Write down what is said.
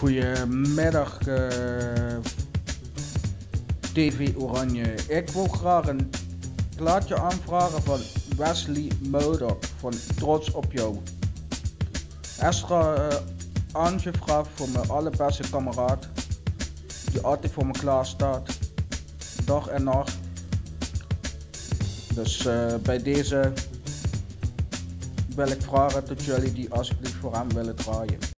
Goedemiddag, TV Oranje. Ik wil graag een plaatje aanvragen van Wesley Moder van Trots op jou. Extra aangevraagd voor mijn allerbeste kameraad, die altijd voor me klaar staat, dag en nacht. Dus bij deze wil ik vragen dat jullie die alsjeblieft voor hem willen draaien.